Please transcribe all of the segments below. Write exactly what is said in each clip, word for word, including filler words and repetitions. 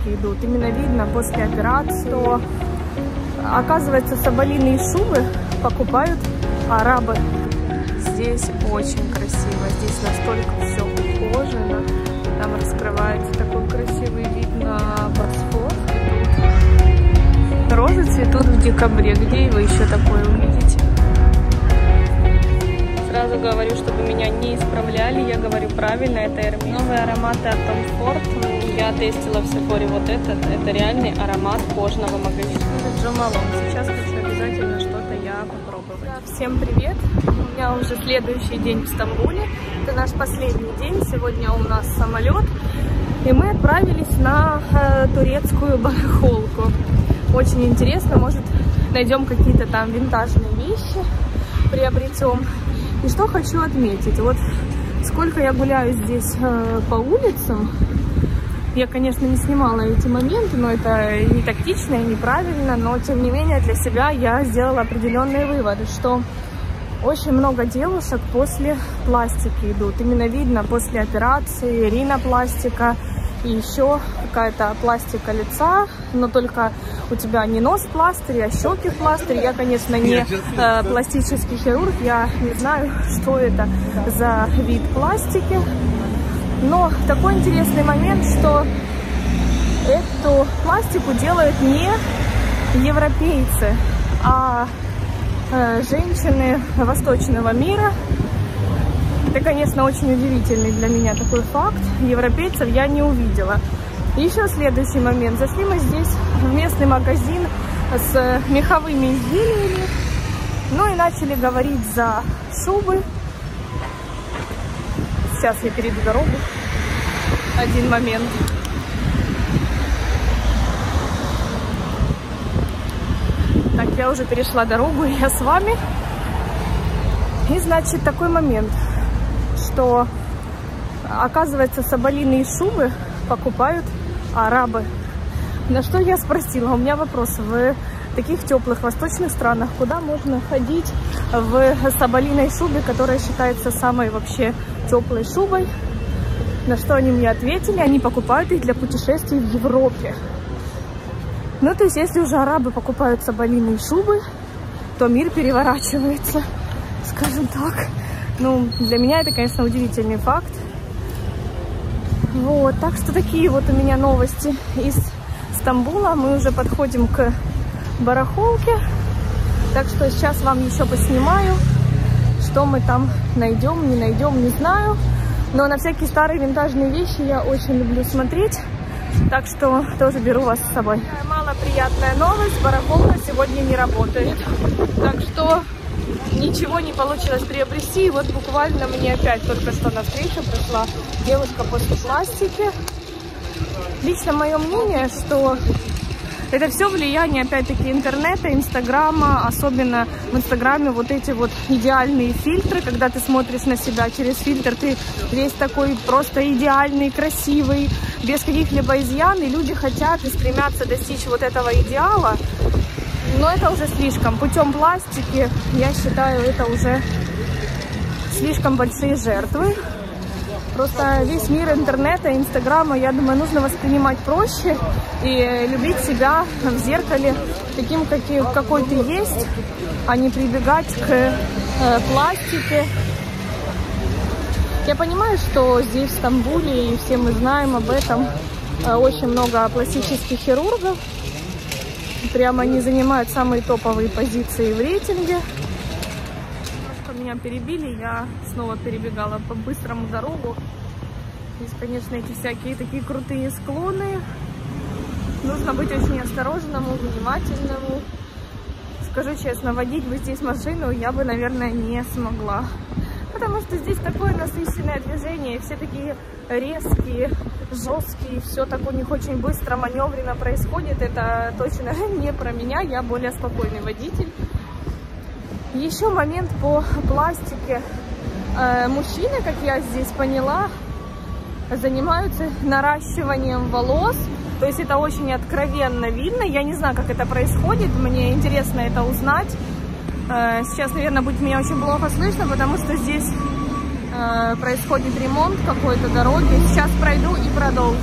Идут. Именно видно после операции, что, оказывается, соболиные шубы покупают арабы. Здесь очень красиво, здесь настолько все ухожено. Там раскрывается такой красивый вид на Босфор. Розы цветут в декабре. Где его еще такое увидите? Сразу говорю, чтобы меня не исправляли, я говорю правильно, это Эрми. Новые ароматы от Tom Ford. Я тестила в Sephora вот этот, это реальный аромат кожного магазина. Это Джо Малон. Сейчас хочу обязательно что-то я попробовать. Да, всем привет! У меня уже следующий день в Стамбуле. Это наш последний день. Сегодня у нас самолет. И мы отправились на э, турецкую барахолку. Очень интересно, может найдем какие-то там винтажные вещи, приобретем. И что хочу отметить, вот сколько я гуляю здесь э, по улицам, я, конечно, не снимала эти моменты, но это не тактично и неправильно, но, тем не менее, для себя я сделала определенные выводы, что очень много девушек после пластики идут. Именно видно после операции, ринопластика и еще какая-то пластика лица, но только у тебя не нос в пластыре, а щеки в пластыре. Я, конечно, не э, пластический хирург, я не знаю, что это за вид пластики. Но такой интересный момент, что эту пластику делают не европейцы, а э, женщины восточного мира. Это, конечно, очень удивительный для меня такой факт. Европейцев я не увидела. И еще следующий момент. Зашли мы здесь в местный магазин с меховыми изделиями. Ну и начали говорить за шубы. Сейчас я перейду дорогу. Один момент. Так, я уже перешла дорогу, и я с вами. И, значит, такой момент, что, оказывается, соболиные шубы покупают арабы. На что я спросила, у меня вопрос: в таких теплых восточных странах куда можно ходить в соболиной шубе, которая считается самой вообще теплой шубой? На что они мне ответили, они покупают их для путешествий в Европе. Ну, то есть, если уже арабы покупают соболиные шубы, то мир переворачивается, скажем так. Ну, для меня это, конечно, удивительный факт. Вот, так что такие вот у меня новости из Стамбула. Мы уже подходим к барахолке. Так что сейчас вам еще поснимаю, что мы там найдем, не найдем, не знаю. Но на всякие старые винтажные вещи я очень люблю смотреть. Так что тоже беру вас с собой. Малоприятная новость. Барахолка сегодня не работает. Так что ничего не получилось приобрести. И вот буквально мне опять только что навстречу пришла девушка после пластики. Лично мое мнение, что это все влияние, опять-таки, интернета, инстаграма. Особенно в инстаграме вот эти вот идеальные фильтры. Когда ты смотришь на себя через фильтр, ты весь такой просто идеальный, красивый, без каких-либо изъян. И люди хотят и стремятся достичь вот этого идеала. Но это уже слишком. Путем пластики, я считаю, это уже слишком большие жертвы. Просто весь мир интернета, инстаграма, я думаю, нужно воспринимать проще и любить себя в зеркале таким, каким, какой ты есть, а не прибегать к э, пластике. Я понимаю, что здесь, в Стамбуле, и все мы знаем об этом, э, очень много пластических хирургов. Прямо они занимают самые топовые позиции в рейтинге. Немножко меня перебили, я снова перебегала по быстрому дорогу. Здесь, конечно, эти всякие такие крутые склоны. Нужно быть очень осторожному, внимательному. Скажу честно, водить бы здесь машину я бы, наверное, не смогла. Потому что здесь такое насыщенное движение, все такие резкие, жесткие, все так у них очень быстро, маневренно происходит. Это точно не про меня, я более спокойный водитель. Еще момент по пластике. Э, мужчины, как я здесь поняла, занимаются наращиванием волос. То есть это очень откровенно видно. Я не знаю, как это происходит, мне интересно это узнать. Сейчас, наверное, будет меня очень плохо слышно, потому что здесь э, происходит ремонт какой-то дороги. Сейчас пройду и продолжу.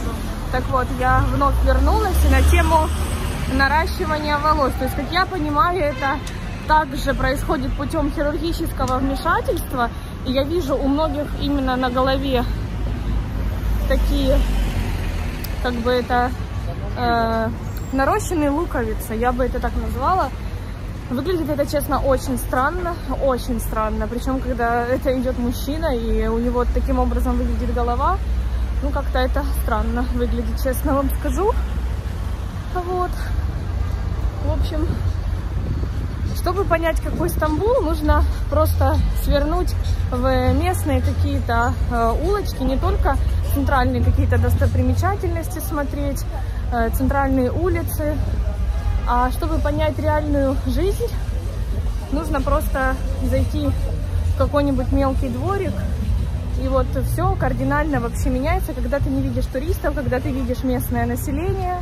Так вот, я вновь вернулась на тему наращивания волос. То есть, как я понимаю, это также происходит путем хирургического вмешательства. И я вижу у многих именно на голове такие, как бы это, э, нарощенные луковицы, я бы это так назвала. Выглядит это, честно, очень странно, очень странно. Причем, когда это идет мужчина, и у него таким образом выглядит голова, ну, как-то это странно выглядит, честно вам скажу. Вот. В общем, чтобы понять, какой Стамбул, нужно просто свернуть в местные какие-то э, улочки, не только центральные какие-то достопримечательности смотреть, э, центральные улицы. А чтобы понять реальную жизнь, нужно просто зайти в какой-нибудь мелкий дворик. И вот все кардинально вообще меняется, когда ты не видишь туристов, когда ты видишь местное население.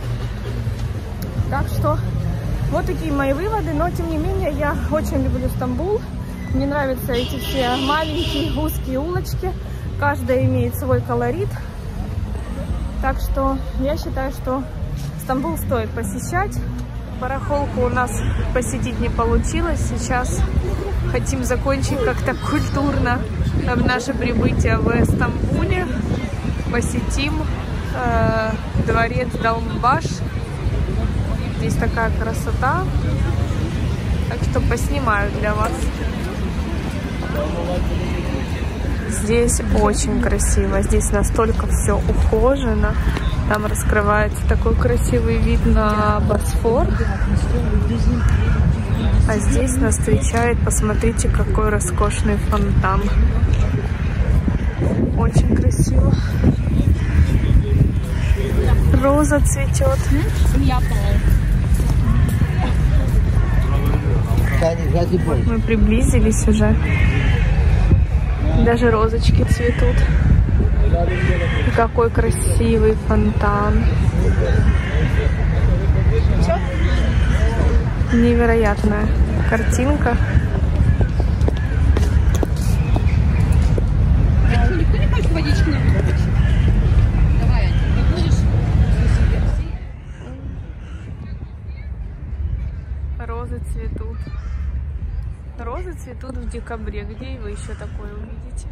Так что вот такие мои выводы. Но тем не менее я очень люблю Стамбул. Мне нравятся эти все маленькие узкие улочки. Каждая имеет свой колорит. Так что я считаю, что Стамбул стоит посещать. Барахолку у нас посетить не получилось. Сейчас хотим закончить как-то культурно наше прибытие в Стамбуле. Посетим э, дворец Долмабаш. Здесь такая красота. Так что поснимаю для вас. Здесь очень красиво. Здесь настолько все ухожено. Там раскрывается такой красивый вид на Босфор. А здесь нас встречает, посмотрите, какой роскошный фонтан. Очень красиво. Роза цветет. Мы приблизились уже. Даже розочки цветут. И какой красивый фонтан. Невероятная картинка. Никто не хочет водички напить? Давай, будешь? Розы цветут. Розы цветут в декабре. Где вы еще такое увидите?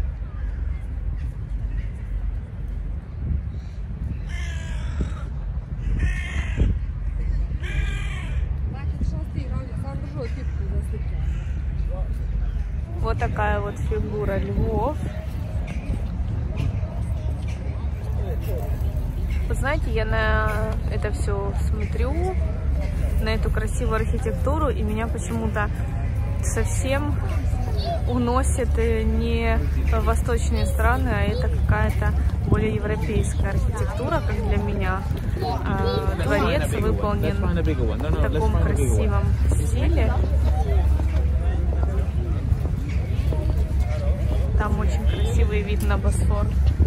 Вот такая вот фигура львов. Вы знаете, я на это все смотрю, на эту красивую архитектуру, и меня почему-то совсем уносит не в восточные страны, а это какая-то более европейская архитектура, как для меня. А, дворец выполнен в таком красивом стиле. Там очень красивый вид на Босфор.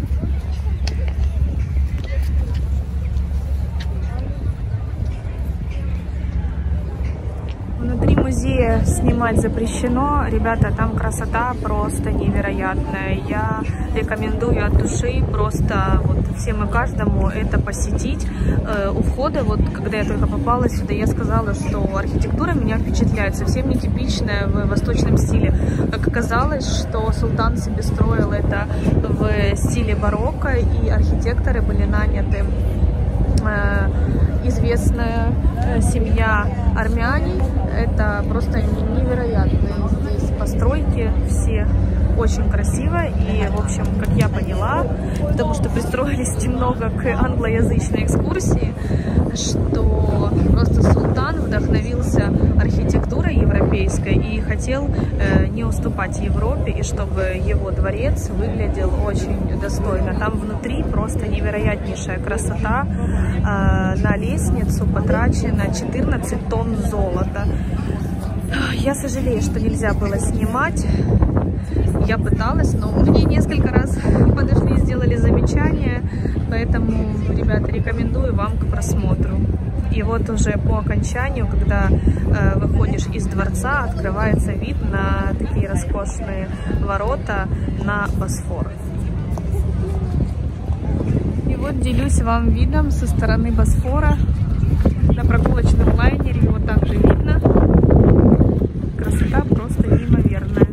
Внутри музея снимать запрещено. Ребята, там красота просто невероятная. Я рекомендую от души просто вот всем и каждому это посетить. Э, у входа, вот когда я только попала сюда, я сказала, что архитектура меня впечатляет, совсем нетипичная в восточном стиле. Как оказалось, что султан себе строил это в стиле барокко, и архитекторы были наняты. Э, известная семья армяне. Это просто невероятные здесь постройки, все очень красиво. И, в общем, как я поняла, потому что пристроились немного к англоязычной экскурсии, что просто султан вдохновился архитектурой европейской и хотел э, не уступать Европе, и чтобы его дворец выглядел очень достойно. Там внутри просто невероятнейшая красота. Э, на лестницу потрачено четырнадцать тонн золота. Я сожалею, что нельзя было снимать. Я пыталась, но мне несколько раз подошли и сделали замечания. Поэтому, ребята, рекомендую вам к просмотру. И вот уже по окончанию, когда э, выходишь из дворца, открывается вид на такие роскошные ворота на Босфор. И Вот делюсь вам видом со стороны Босфора. На прогулочном лайнере его также видно. Красота просто неимоверная.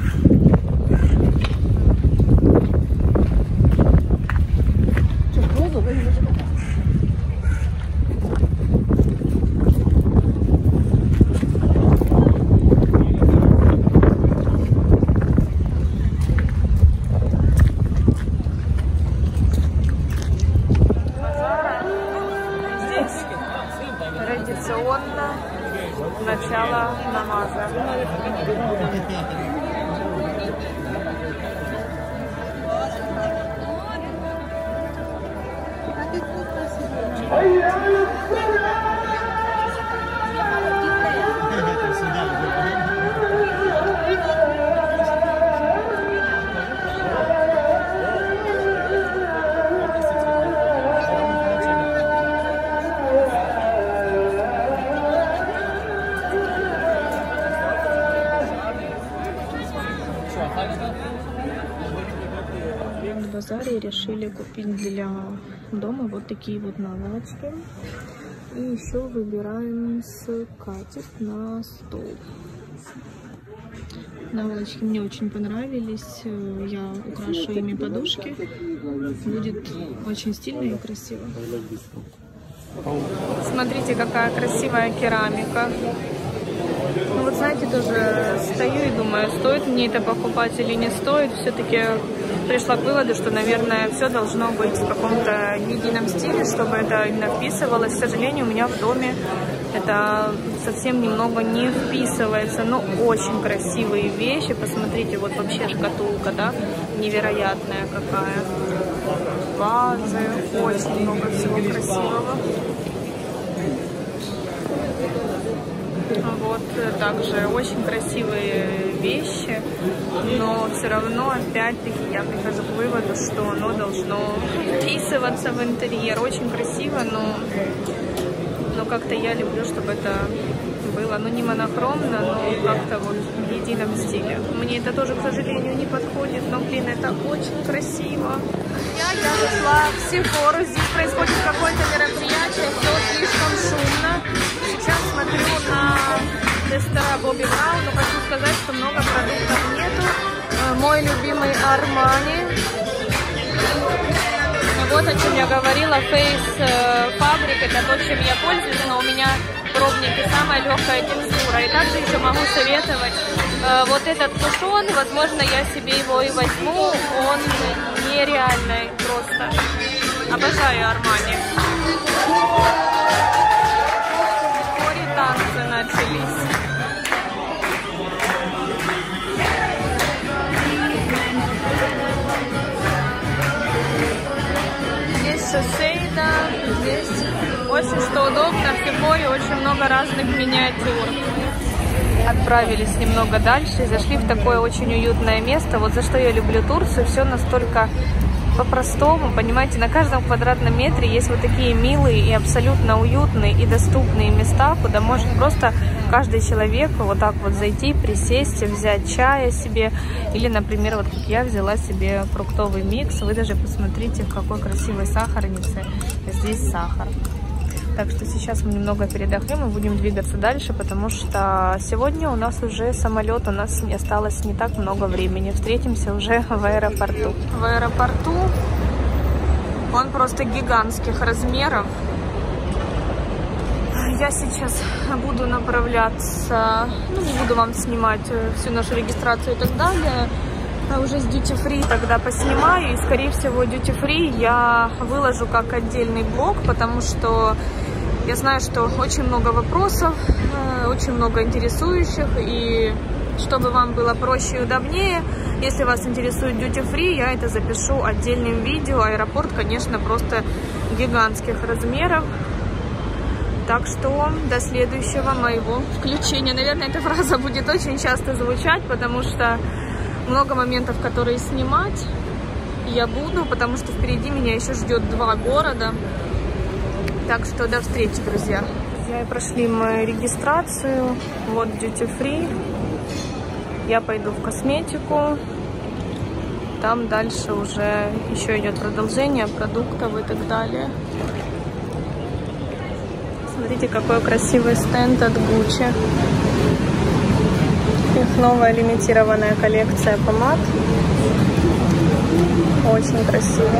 Традиционно начало намаза. В базаре решили купить для дома вот такие вот наволочки. И еще выбираем скатерть на стол. Наволочки мне очень понравились. Я украшу ими подушки. Будет очень стильно и красиво. Смотрите, какая красивая керамика. Ну вот знаете, тоже стою и думаю, стоит мне это покупать или не стоит. Все-таки пришла к выводу, что, наверное, все должно быть в каком-то едином стиле, чтобы это именно вписывалось. К сожалению, у меня в доме это совсем немного не вписывается. Но очень красивые вещи. Посмотрите, вот вообще шкатулка, да, невероятная какая. Вазы, очень много всего красивого. Вот, также очень красивые вещи, но все равно, опять-таки, я прихожу к выводу, что оно должно вписываться в интерьер. Очень красиво, но, но как-то я люблю, чтобы это было, ну, не монохромно, но как-то вот в едином стиле. Мне это тоже, к сожалению, не подходит, но, блин, это очень красиво. Я, я зашла в Сефору, здесь происходит какое-то мероприятие, все слишком шумно. Сейчас смотрю на тестера Бобби Браун, но хочу сказать, что много продуктов нету. Мой любимый Армани. Вот о чем я говорила, Face Fabric, это то, чем я пользуюсь, но у меня пробники самая легкая текстура. И также еще могу советовать вот этот кушон, возможно, я себе его и возьму, он нереальный просто. Обожаю Армани. Вскоре танцы начались. Здесь Шосейда, здесь очень что удобно, в Сефоре очень много разных миниатюр. Отправились немного дальше и зашли в такое очень уютное место. Вот за что я люблю Турцию, все настолько по-простому, понимаете, на каждом квадратном метре есть вот такие милые и абсолютно уютные и доступные места, куда может просто каждый человек вот так вот зайти, присесть, взять чая себе, или, например, вот как я взяла себе фруктовый микс. Вы даже посмотрите, в какой красивой сахарнице здесь сахар. Так что сейчас мы немного передохнем и будем двигаться дальше, потому что сегодня у нас уже самолет, у нас не осталось не так много времени. Встретимся уже в аэропорту. В аэропорту он просто гигантских размеров. Я сейчас буду направляться, ну, не буду вам снимать всю нашу регистрацию и так далее. А уже с Duty Free тогда поснимаю, и, скорее всего, Duty Free я выложу как отдельный блог, потому что я знаю, что очень много вопросов, очень много интересующих, и чтобы вам было проще и удобнее, если вас интересует Duty Free, я это запишу отдельным видео. Аэропорт, конечно, просто гигантских размеров. Так что до следующего моего включения. Наверное, эта фраза будет очень часто звучать, потому что много моментов, которые снимать я буду, потому что впереди меня еще ждет два города. Так что до встречи, друзья. Друзья, прошли мы регистрацию. Вот Duty Free. Я пойду в косметику. там дальше уже еще идет продолжение продуктов и так далее. Смотрите, какой красивый стенд от Gucci. Их новая лимитированная коллекция помад. Очень красиво.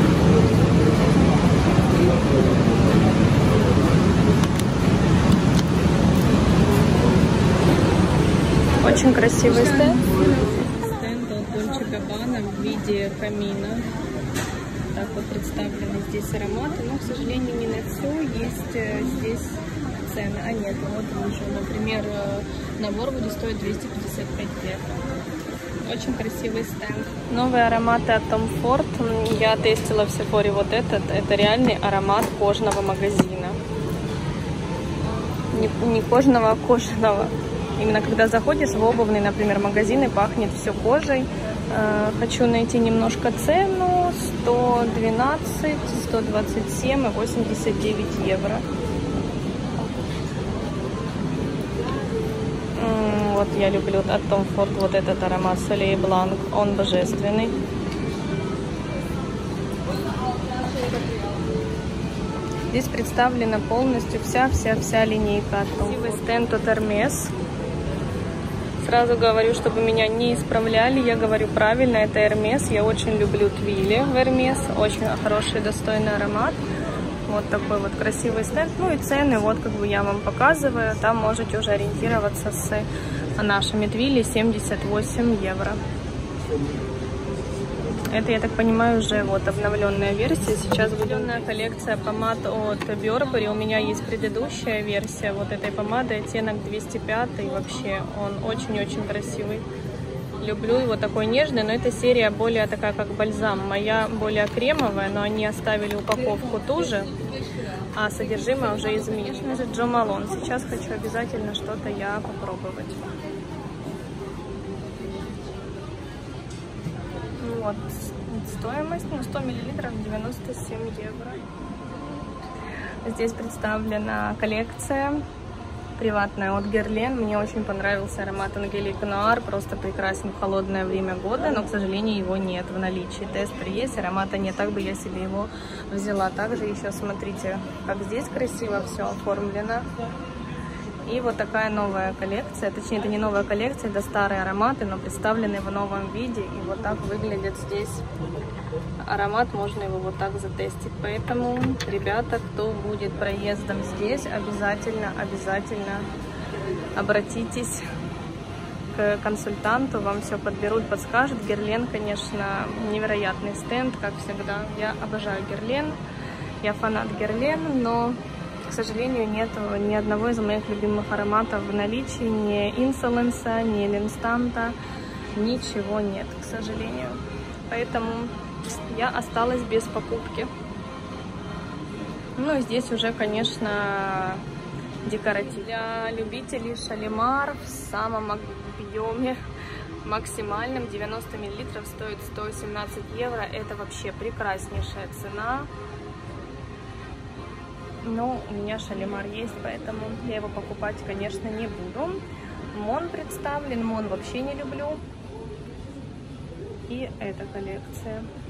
Очень красивый стенд. Стенд от Dolce Gabbana в виде камина. Так вот представлены здесь ароматы, но, к сожалению, не на все. Есть здесь цены. А нет, вот вижу. Например, набор будет стоить двести пятьдесят пять евро. Очень красивый стенд. Новые ароматы от Tom Ford. Я тестила в Sephora вот этот. Это реальный аромат кожного магазина. Не, не кожного, а кожаного. Именно когда заходишь в обувный, например, магазин и пахнет все кожей. Э, хочу найти немножко цену. сто двенадцать, сто двадцать семь и восемьдесят девять евро. М-м, вот я люблю от Tom Ford вот этот аромат Soleil Blanc. Он божественный. Здесь представлена полностью вся-вся-вся линейка от Tom Ford. Стенд от Hermes. Сразу говорю, чтобы меня не исправляли, я говорю правильно, это Hermes. Я очень люблю твили в Hermes, очень хороший, достойный аромат. Вот такой вот красивый стенд. Ну и цены, вот как бы я вам показываю, там можете уже ориентироваться с нашими твили, семьдесят восемь евро. Это, я так понимаю, уже вот обновленная версия. Сейчас обновленная коллекция помад от Burberry. У меня есть предыдущая версия вот этой помады, оттенок двести пять. И вообще он очень-очень красивый. Люблю его, такой нежный, но эта серия более такая, как бальзам. Моя более кремовая, но они оставили упаковку ту же, а содержимое уже изменено. Это Jo Malone. Сейчас хочу обязательно что-то я попробовать. Вот стоимость, ну, сто миллилитров, девяносто семь евро. Здесь представлена коллекция приватная от Guerlain. Мне очень понравился аромат Angelique Noir, просто прекрасен в холодное время года, но, к сожалению, его нет в наличии. Тестер есть, аромата нет, так бы я себе его взяла. Также еще смотрите, как здесь красиво все оформлено. И вот такая новая коллекция, точнее, это не новая коллекция, это старые ароматы, но представлены в новом виде. И вот так выглядит здесь аромат, можно его вот так затестить. Поэтому, ребята, кто будет проездом здесь, обязательно, обязательно обратитесь к консультанту, вам все подберут, подскажут. Guerlain, конечно, невероятный стенд, как всегда. Я обожаю Guerlain, я фанат Guerlain, но... К сожалению, нет ни одного из моих любимых ароматов в наличии, ни Insolence, ни L'Instant, ничего нет, к сожалению. Поэтому я осталась без покупки. Ну и здесь уже, конечно, декоратив. Для любителей Шалимар в самом объеме максимальном девяносто миллилитров стоит сто семнадцать евро. Это вообще прекраснейшая цена. Но у меня Шалимар есть, поэтому я его покупать, конечно, не буду. Мон представлен, Мон вообще не люблю. И эта коллекция.